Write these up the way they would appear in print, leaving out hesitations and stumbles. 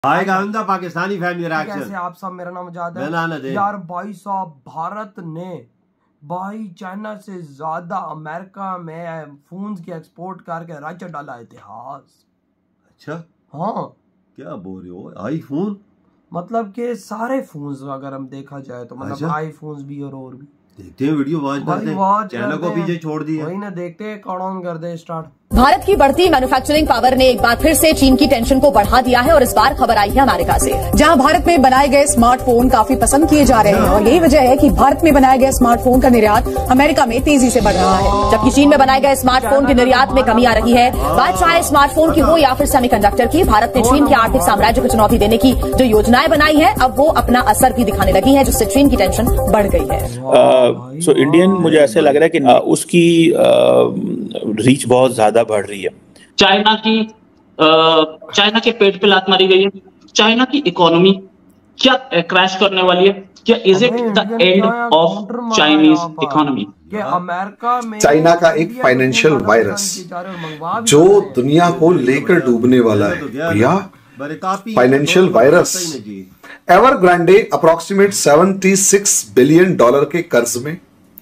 आएगा अंदा Pakistani family reaction. कैसे आप सब, मेरा नाम आजाद है है यार। भाई साहब, भारत ने भाई चाइना से ज्यादा अमेरिका में फोन की एक्सपोर्ट करके राज्य डाला इतिहास। अच्छा, हाँ क्या बोल रहे हो? आईफोन मतलब के सारे फोन्स अगर हम देखा जाए तो मतलब अच्छा? आईफोन्स भी और भी देखते हैं वीडियो, वॉच करते हैं, चैनल को पीछे छोड़ दिया, वही ना देखते हैं, काउंट कर दे स्टार्ट। भारत की बढ़ती मैन्युफैक्चरिंग पावर ने एक बार फिर से चीन की टेंशन को बढ़ा दिया है और इस बार खबर आई है अमेरिका से, जहां भारत में बनाए गए स्मार्टफोन काफी पसंद किए जा रहे हैं और यही वजह है कि भारत में बनाए गए स्मार्टफोन का निर्यात अमेरिका में तेजी से बढ़ रहा है, जबकि चीन में बनाए गए स्मार्टफोन के निर्यात में कमी आ रही है। बात चाहे स्मार्टफोन की हो या फिर सेमीकंडक्टर की, भारत ने चीन के आर्थिक साम्राज्य को चुनौती देने की जो योजनाएं बनाई है अब वो अपना असर भी दिखाने लगी है, जिससे चीन की टेंशन बढ़ गई है। सो इंडियन मुझे ऐसे लग रहा है कि उसकी रीच बहुत ज्यादा बढ़ रही है। चाइना के पेट पे लात मारी गई है। चाइना की इकोनॉमी क्या क्रैश करने वाली है? क्या is it the end of Chinese economy? America में चाइना का एक फाइनेंशियल वायरस जो दुनिया को लेकर डूबने वाला है भैया, financial virus. Evergrande approximate $76 billion के कर्ज में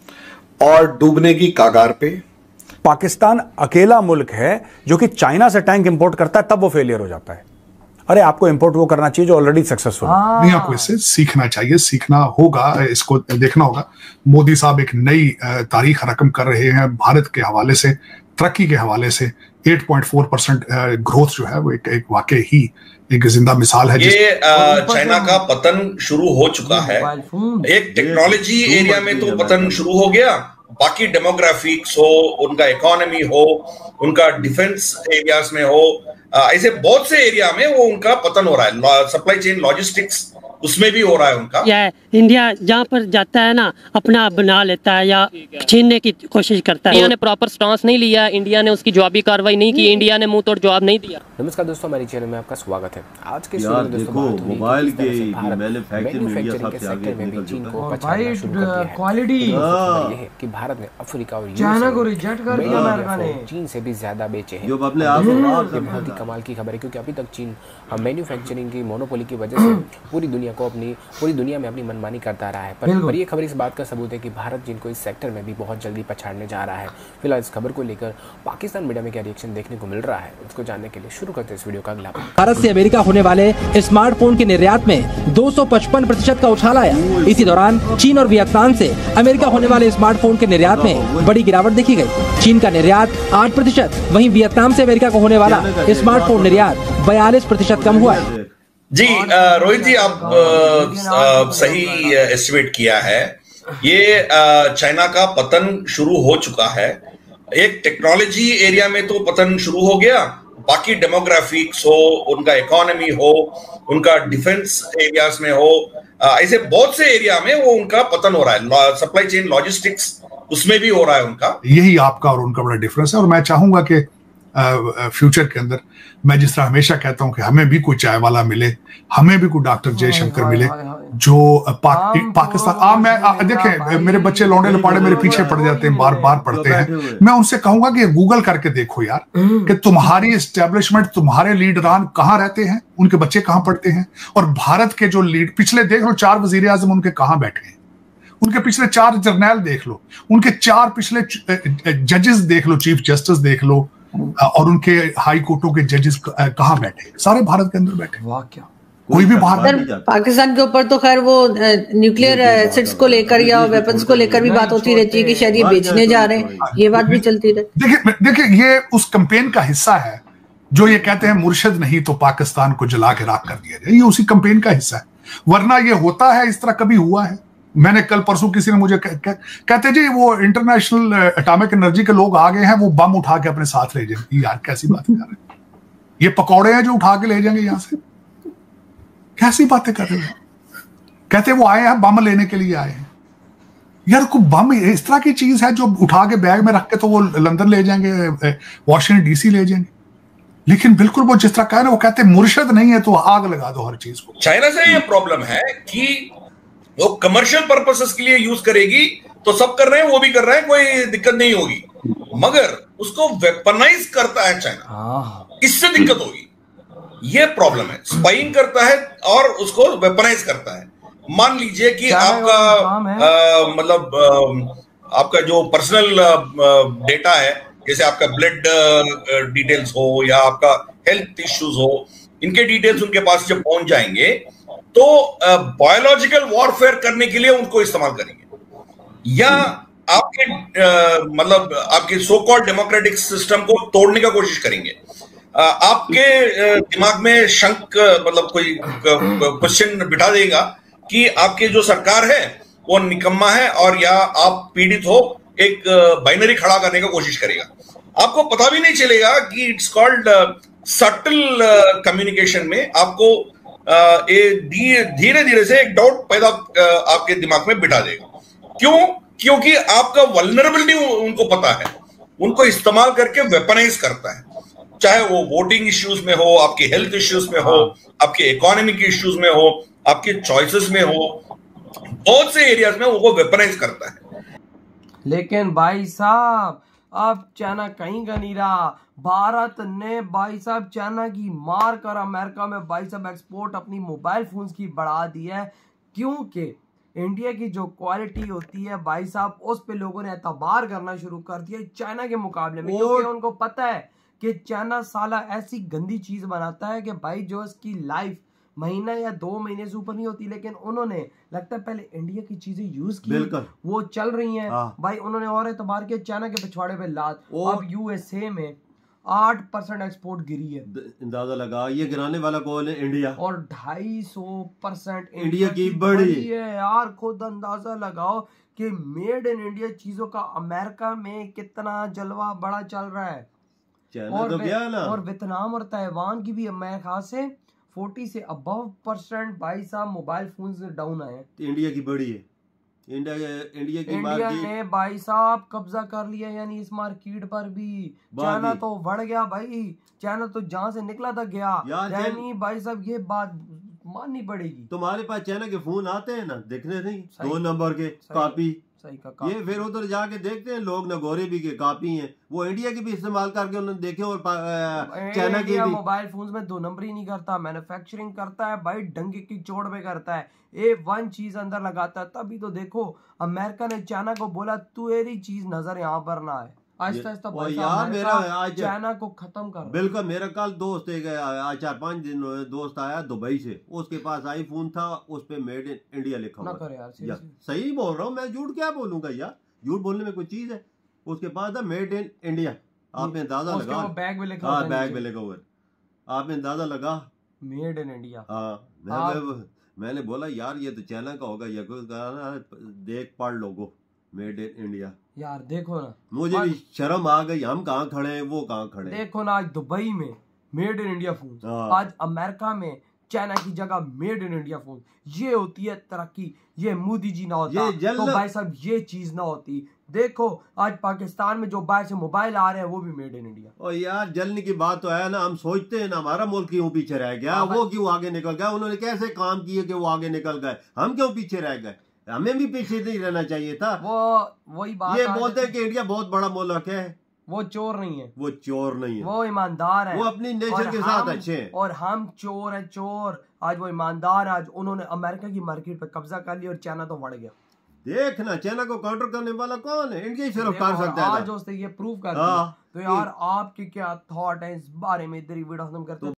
और डूबने की कागार पे। पाकिस्तान अकेला मुल्क है जो कि चाइना से टैंक इंपोर्ट करता है, तब वो फेलियर हो जाता है। अरे आपको इंपोर्ट वो करना चाहिए जो ऑलरेडी सक्सेसफुल है। दुनिया को इससे सीखना चाहिए, सीखना होगा, इसको देखना होगा। मोदी साहब एक नई तारीख रकम कर रहे हैं भारत के हवाले से, तरक्की के हवाले से। 8.4% ग्रोथ जो है वो एक वाकई ही एक जिंदा मिसाल है। ये चाइना का पतन शुरू हो चुका है। एक टेक्नोलॉजी एरिया में तो पतन शुरू हो गया, बाकी डेमोग्राफिक्स हो, उनका इकोनॉमी हो, उनका डिफेंस एरियाज में हो, ऐसे बहुत से एरिया में वो उनका पतन हो रहा है। सप्लाई चेन लॉजिस्टिक्स उसमें भी हो रहा है उनका। या इंडिया जहाँ पर जाता है ना, अपना बना लेता है या छीनने की कोशिश करता है। इंडिया ने प्रॉपर स्टांस नहीं लिया, इंडिया ने उसकी जवाबी कार्रवाई नहीं की, इंडिया ने मुंह तोड़ जवाब नहीं दिया। नमस्कार दोस्तों, हमारे चैनल में आपका स्वागत है। आज के मोबाइल के मैन्युफैक्चरिंग के सेक्टर में भी चीन को भाई क्वालिटी है कि भारत ने अफ्रीका और चाइना को रिजेक्ट कर दिया अमेरिका ने, चीन से भी ज्यादा बेचे हैं। जो अपने आप ये बहुत ही कमाल की खबर है, क्योंकि अभी तक चीन मैन्युफैक्चरिंग की मोनोपोली की वजह से पूरी दुनिया में अपनी मनमानी करता रहा है। पर ये खबर इस बात का सबूत है कि भारत चीन को इस सेक्टर में भी बहुत जल्दी पछाड़ने जा रहा है। फिलहाल इस खबर को लेकर पाकिस्तान मीडिया में क्या रिएक्शन देखने को मिल रहा है, उसको जानने के लिए शुरू करते हैं इस वीडियो का अगला भाग। भारत से अमेरिका होने वाले स्मार्टफोन के निर्यात में 255% का उछाल आया। इसी दौरान चीन और वियतनाम से अमेरिका होने वाले स्मार्टफोन के निर्यात में बड़ी गिरावट देखी गई। चीन का निर्यात 8%, वहीं वियतनाम से अमेरिका को होने वाला स्मार्टफोन निर्यात 42% कम हुआ है। जी रोहित जी, आप सही एस्टिमेट किया है। ये चाइना का पतन शुरू हो चुका है। एक टेक्नोलॉजी एरिया में तो पतन शुरू हो गया, बाकी डेमोग्राफिक्स हो, उनका इकोनॉमी हो, उनका डिफेंस एरियाज में हो, ऐसे बहुत से एरिया में वो उनका पतन हो रहा है। सप्लाई चेन लॉजिस्टिक्स उसमें भी हो रहा है उनका। यही आपका और उनका बड़ा डिफरेंस है। और मैं चाहूंगा कि फ्यूचर के अंदर, मैं जिस तरह हमेशा कहता हूं कि हमें भी कोई चाय वाला मिले, हमें भी कोई डॉक्टर जयशंकर मिले जो पाकिस्तान। मैं देखें, मेरे बच्चे लौंडे लपाड़े मेरे पीछे पड़ जाते हैं, बार बार पढ़ते हैं। मैं उनसे कहूंगा कि गूगल करके देखो यार कि तुम्हारी एस्टेब्लिशमेंट, तुम्हारे लीडरान कहाँ रहते हैं, उनके बच्चे कहाँ पढ़ते हैं। और भारत के जो लीड, पिछले देख लो 4 वजीर आजम उनके कहाँ बैठे हैं, उनके पिछले 4 जर्नैल देख लो, उनके 4 पिछले जजेस देख लो, चीफ जस्टिस देख लो, और उनके हाई कोर्टों के जजेस कहाँ बैठे, सारे भारत के अंदर बैठे। वाह, क्या कोई भी बाहर। पाकिस्तान के ऊपर तो खैर वो न्यूक्लियर एसिड्स को लेकर या वेपन्स को लेकर भी बात होती रहती है कि शायद ये बेचने जा रहे हैं, ये बात भी चलती रहती है। देखिए ये उस कैंपेन का हिस्सा है जो ये कहते हैं मुर्शिद नहीं तो पाकिस्तान को जला के राख कर दिया जाए, ये उसी कैंपेन का हिस्सा है। वरना ये होता है, इस तरह कभी हुआ है? मैंने कल परसों किसी ने मुझे कहते जी वो इंटरनेशनल एटॉमिक एनर्जी के लोग आ गए हैं, वो बम उठा के अपने साथ ले जाएंगे। यार कैसी बात कर रहे हैं, ये पकौड़े हैं जो उठा के ले जाएंगे यहां से, कैसी बातें कर रहे हैं? कहते वो आए हैं बम लेने के लिए आए हैं। यार को बम इस तरह की चीज है जो उठा के बैग में रख के तो वो लंदन ले जाएंगे, वॉशिंगटन डीसी ले जाएंगे। लेकिन बिल्कुल वो जिस तरह कह रहे, वो कहते मुर्शिद नहीं है तो आग लगा दो हर चीज को। चाइना से ये प्रॉब्लम है कि वो कमर्शियल पर्पसेस के लिए यूज करेगी तो सब कर रहे हैं, वो भी कर रहे हैं, कोई दिक्कत नहीं होगी। मगर उसको वेपनाइज करता है चाइना, इससे दिक्कत होगी। ये प्रॉब्लम है। स्पाइंग करता है और उसको वेपनाइज करता है। मान लीजिए कि आपका मतलब आपका जो पर्सनल डेटा है, जैसे आपका ब्लड डिटेल्स हो या आपका हेल्थ इश्यूज हो, इनके डिटेल्स उनके पास जब पहुंच जाएंगे तो बायोलॉजिकल वॉरफेयर करने के लिए उनको इस्तेमाल करेंगे, या आपके मतलब आपके सो कॉल्ड डेमोक्रेटिक सिस्टम को तोड़ने का कोशिश करेंगे। आपके दिमाग में शंक मतलब कोई क्वेश्चन बिठा देगा कि आपके जो सरकार है वो निकम्मा है, और या आप पीड़ित हो, एक बाइनरी खड़ा करने का कोशिश करेगा। आपको पता भी नहीं चलेगा कि इट्स कॉल्ड सटल कम्युनिकेशन में आपको धीरे धीरे से एक डाउट पैदा आपके दिमाग में बिठा देगा। क्यों? क्योंकि आपका वल्नरेबिलिटी उनको पता है, उनको इस्तेमाल करके वेपनाइज करता है। चाहे वो वोटिंग इश्यूज में हो, आपके हेल्थ इश्यूज में हो, आपके इकोनॉमिक इश्यूज में हो, आपके चॉइसेस में हो, बहुत से एरियाज में वो वेपनाइज करता है। लेकिन भाई साहब अब चाइना कहीं का नहीं रहा। भारत ने भाई साहब चाइना की मार कर अमेरिका में भाई साहब एक्सपोर्ट अपनी मोबाइल फोन्स की बढ़ा दी है, क्योंकि इंडिया की जो क्वालिटी होती है भाई साहब उस पे लोगों ने एतबार करना शुरू कर दिया चाइना के मुकाबले में, क्योंकि उनको पता है कि चाइना साला ऐसी गंदी चीज बनाता है कि भाई जो इसकी लाइफ महीना या 2 महीने से ऊपर नहीं होती, लेकिन उन्होंने लगता है पहले इंडिया की चीजें यूज की, वो चल रही हैं भाई। उन्होंने और एतबार किया चाइना के पिछवाड़े पे लात। अब यूएसए में 8% एक्सपोर्ट गिरी है। अंदाजा लगा ये गिराने वाला कौन है? इंडिया। और 250% इंडिया की बढ़ी है यार। खुद अंदाजा लगाओ कि मेड इन इंडिया चीजों का अमेरिका में कितना जलवा बड़ा चल रहा है। और तो क्या ना? और वियतनाम और ताइवान की भी अमेरिका से 40 से अबव % भाई साहब मोबाइल फोन से डाउन आए। इंडिया की बड़ी है। इंडिया ने भाई साहब कब्जा कर लिया, यानी इस मार्केट पर भी। चाइना तो बढ़ गया भाई, चाइना तो जहां से निकला था गया। यानी भाई साहब ये बात माननी पड़ेगी। तुम्हारे पास चाइना के फोन आते हैं ना, देखने नहीं 2 नंबर के कॉपी, सही का ये फिर उधर जाके देखते हैं लोग नगोरे भी के कॉपी हैं, वो इंडिया की भी इस्तेमाल करके उन्होंने देखे। और चाइना की भी मोबाइल फोन्स में 2 नंबर ही नहीं करता, मैन्युफैक्चरिंग करता है भाई, डंगे की चोट पे करता है। A1 चीज अंदर लगाता है। तभी तो देखो अमेरिका ने चाइना को बोला तेरी चीज नजर यहाँ पर ना आए। आहिस्ता आहिस्ता चाइना को खत्म कर। बिल्कुल। मेरा कल दोस्त एक 4-5 दिन दोस्त आया दुबई से, उसके पास आईफोन था, उस पे मेड इन इंडिया लिखा हुआ यार। सही बोल रहा हूँ मैं, झूठ क्या बोलूंगा यार? झूठ बोलने में कोई चीज है? उसके पास था मेड इन इंडिया। आपने अंदाजा लगा, बैग में लिखा हुआ, बैग में लिखा हुआ, आपने अंदाजा लगा मेड इन इंडिया। हाँ मैंने बोला यार ये तो चाइना का होगा, ये देख पढ़ लोगो मेड इन इंडिया। यार देखो ना, मुझे भी शर्म आ गई। हम कहाँ खड़े हैं, वो कहाँ खड़े हैं। देखो ना, आज दुबई में मेड इन इंडिया फोन, आज अमेरिका में चाइना की जगह मेड इन इंडिया फोन। ये होती है तरक्की। ये मोदी जी ना होता तो भाई साहब ये चीज ना होती। देखो आज पाकिस्तान में जो बाहर से मोबाइल आ रहे हैं वो भी मेड इन इंडिया। और यार जलने की बात तो है ना, हम सोचते हैं ना हमारा मुल्क क्यों पीछे रह गया, वो क्यों आगे निकल गया, उन्होंने कैसे काम किए कि वो आगे निकल गए, हम क्यों पीछे रह गए? हमें भी पीछे नहीं रहना चाहिए था। वही बात ये बोलते हैं कि इंडिया बहुत बड़ा मुल्क है। वो चोर नहीं है, वो चोर नहीं है, वो ईमानदार है, वो अपनी नेचर के साथ अच्छे हैं। और हम चोर है, चोर। आज वो ईमानदार, आज उन्होंने अमेरिका की मार्केट पे कब्जा कर लिया और चाइना तो बढ़ गया। देखना चाइना को काउंटर करने वाला कौन है? इंडिया ही सिर्फ कर सकता है। आज उसने ये प्रूव कर दिया। तो यार आपके क्या थॉट है इस बारे में? इधर ही वीडियो खत्म करते हैं।